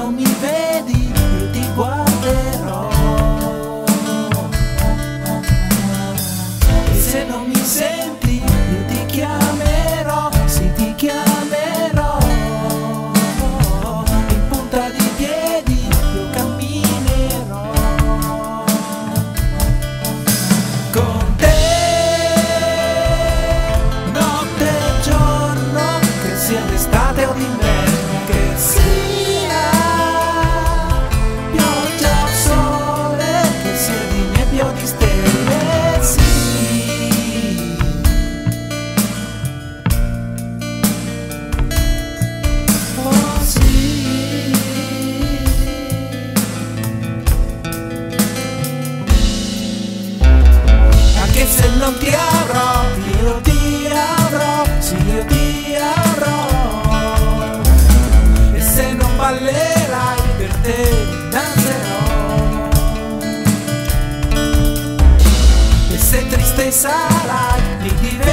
non mi vedi io ti guarderò, e se non mi senti io ti chiamerò, sì ti chiamerò, in punta di piedi io camminerò con te, notte e giorno, che sia d'estate o d'inverno, che sia pioggia o sole, che sia di nebbia o di stelle, sì. Oh sì. Anche se non ti avrò, io ti avrò, sì io ti avrò, e se non ballerai per te danzerò, e se triste sarai mi direi